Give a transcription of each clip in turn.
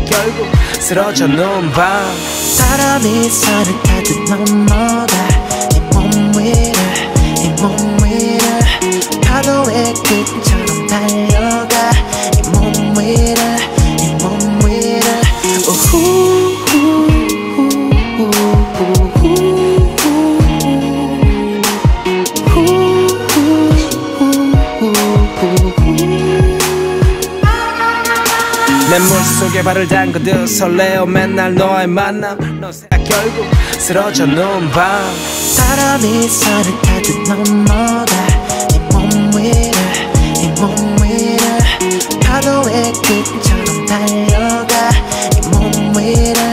결국 쓰러져 누운 밤 바람이 서를 타듯 넘어가 네 몸 위를 파도의 끝처럼 달려가 네 몸 위를 내 물속에 발을 담그듯 설레어 맨날 너의 만남 결국 쓰러져 누운 밤 바람이 서를 타듯 넘어가 네 몸 위를 파도의 끝처럼 달려가 네 몸 위를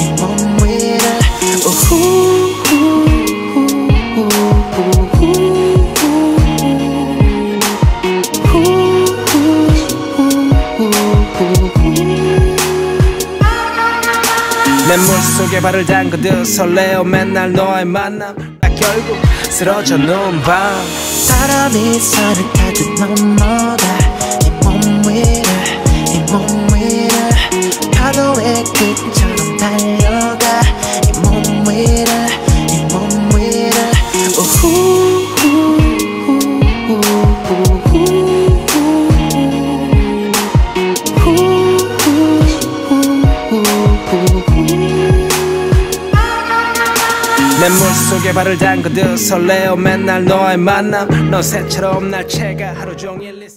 내 물속에 발을 담그듯 설레어 맨날 너의 만남 결국 쓰러져 누운 밤 바람이 서를 타듯 넘어가 네 몸 위를 파도의 끝처럼 달려가 네 몸 위를 내 물속에 발을 담그듯 설레어 맨날 너의 만남 넌 새처럼 날 채가 하루 종일